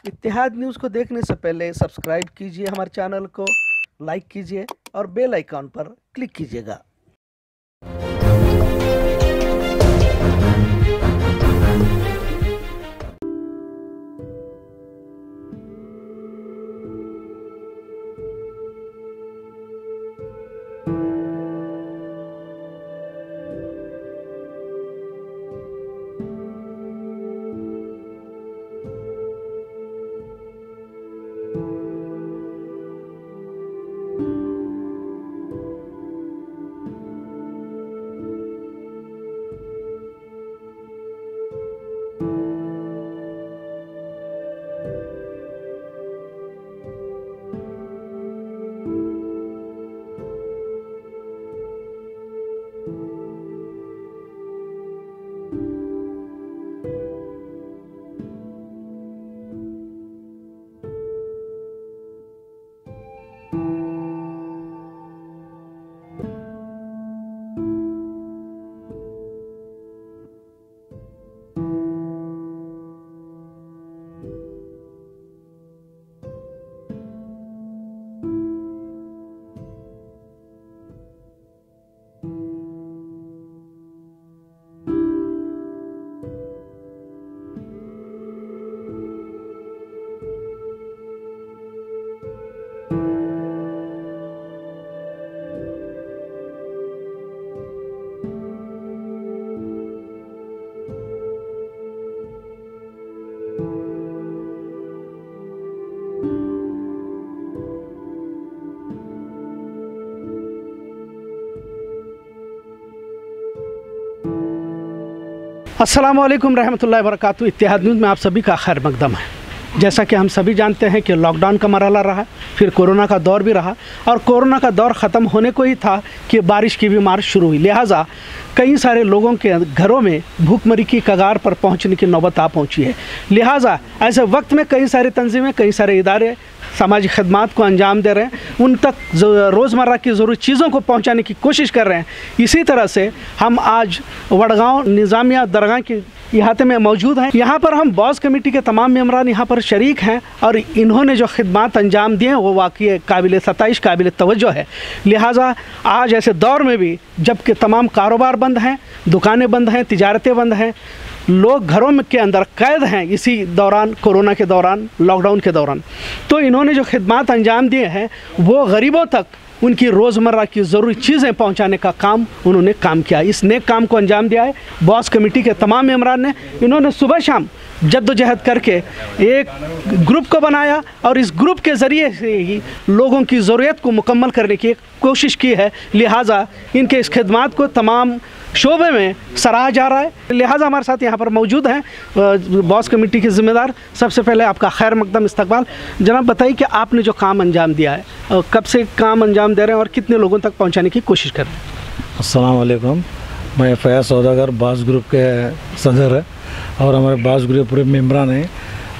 इत्तेहाद news को देखने से पहले सब्सक्राइब कीजिए हमारे चैनल को, लाइक कीजिए और बेल आइकॉन पर क्लिक कीजिएगा। अस्सलामुअलैकुम रहमतुल्लाहि व बरकातहू। इत्तेहाद न्यूज़ में आप सभी का खैर मकदम है। जैसा कि हम सभी जानते हैं कि लॉकडाउन का मरहला रहा, फिर कोरोना का दौर भी रहा और कोरोना का दौर ख़त्म होने को ही था कि बारिश की भी मार शुरू हुई। लिहाजा कई सारे लोगों के घरों में भूखमरी की कगार पर पहुंचने की नौबत आ पहुंची है। लिहाजा ऐसे वक्त में कई सारी तंजीमें, कई सारे इदारे सामाजिक खदमात को अंजाम दे रहे हैं, उन तक रोज़मर्रा की ज़रूरी चीज़ों को पहुंचाने की कोशिश कर रहे हैं। इसी तरह से हम आज वडगांव निज़ामिया दरगाह के इहाते में मौजूद हैं। यहाँ पर हम बॉस कमेटी के तमाम मेम्बरान यहाँ पर शरीक हैं और इन्होंने जो खिदमात अंजाम दिए हैं वो वाकई काबिल सताइश, काबिल तवज्जो है। लिहाजा आज ऐसे दौर में भी जबकि तमाम कारोबार बंद हैं, दुकानें बंद हैं, तिजारतें बंद हैं, लोग घरों में के अंदर कैद हैं इसी दौरान, कोरोना के दौरान, लॉकडाउन के दौरान, तो इन्होंने जो खिदमात अंजाम दिए हैं वो गरीबों तक उनकी रोज़मर्रा की ज़रूरी चीज़ें पहुंचाने का काम उन्होंने काम किया। इस नेक काम को अंजाम दिया है बॉस कमेटी के तमाम मेम्बरान ने। इन्होंने सुबह शाम जद्दोजहद करके एक ग्रुप को बनाया और इस ग्रुप के ज़रिए से ही लोगों की ज़रूरत को मुकम्मल करने की कोशिश की है। लिहाजा इनके इस खिदमात को तमाम शोबे में सराहा जा रहा है। लिहाजा हमारे साथ यहाँ पर मौजूद हैं बॉस कमेटी के ज़िम्मेदार। सबसे पहले आपका खैर मकदम इस्तकबाल। जनाब बताइए कि आपने जो काम अंजाम दिया है, कब से काम अंजाम दे रहे हैं और कितने लोगों तक पहुँचाने की कोशिश कर रहे हैं? अस्सलाम वालेकुम। मैं फयाज सौदागर बास ग्रुप के सदर है और हमारे बास ग्रुप पूरे मेम्बरान हैं।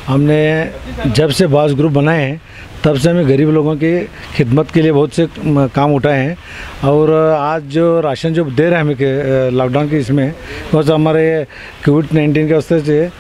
हमने जब से बास ग्रुप बनाए हैं तब से हमें गरीब लोगों की खिदमत के लिए बहुत से काम उठाए हैं और आज जो राशन जो दे रहे हैं हमें लॉकडाउन के इसमें, बहुत हमारे कोविड-19 के वजह से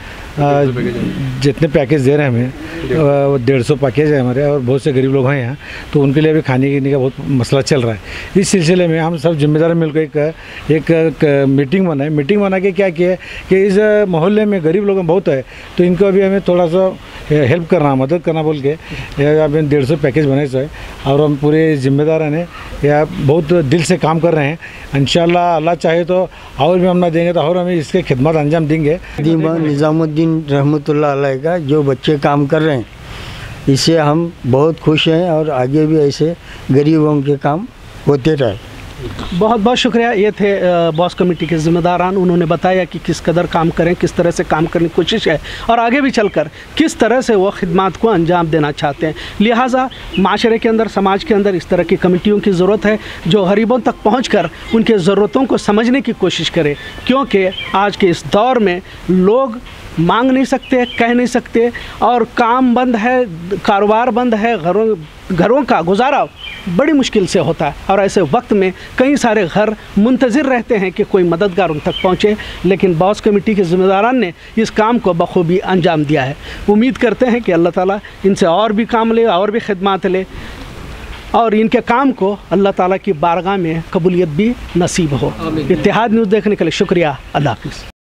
जितने पैकेज दे रहे हैं हमें 150 पैकेज है हमारे और बहुत से गरीब लोग हैं यहाँ, तो उनके लिए भी खाने पीने का बहुत मसला चल रहा है। इस सिलसिले में हम सब जिम्मेदार मिलकर एक मीटिंग बनाए। मीटिंग बना के क्या किया कि इस मोहल्ले में गरीब लोग बहुत है तो इनको अभी हमें थोड़ा सा हेल्प करना, मदद करना बोल के अभी 150 पैकेज बने से और हम पूरे जिम्मेदार हैं या बहुत दिल से काम कर रहे हैं। इंशाल्लाह अल्लाह चाहे तो और भी हम ना देंगे तो और हमें इसके खिदमत अंजाम देंगे। निज़ामुद्दीन रहमतुल्लाह अलैह का जो बच्चे काम कर रहे हैं इससे हम बहुत खुश हैं और आगे भी ऐसे गरीबों के काम होते रहे। बहुत बहुत शुक्रिया। ये थे बॉस कमेटी के ज़िम्मेदारान। उन्होंने बताया कि किस कदर काम करें, किस तरह से काम करने की कोशिश है और आगे भी चलकर किस तरह से वो खिदमात को अंजाम देना चाहते हैं। लिहाजा माशरे के अंदर, समाज के अंदर इस तरह की कमेटियों की ज़रूरत है जो गरीबों तक पहुंचकर उनके ज़रूरतों को समझने की कोशिश करे, क्योंकि आज के इस दौर में लोग मांग नहीं सकते, कह नहीं सकते और काम बंद है, कारोबार बंद है, घरों का गुजारा बड़ी मुश्किल से होता है, और ऐसे वक्त में कई सारे घर मुंतज़िर रहते हैं कि कोई मददगार उन तक पहुँचे, लेकिन बॉस कमेटी के ज़िम्मेदारान ने इस काम को बखूबी अंजाम दिया है। उम्मीद करते हैं कि अल्लाह ताला इनसे और भी काम ले और भी खिदमत ले और इनके काम को अल्लाह ताला की बारगाह में कबूलियत भी नसीब हो। इत्तेहाद न्यूज़ देखने के लिए शुक्रिया। अल्लाह हाफ़िज़।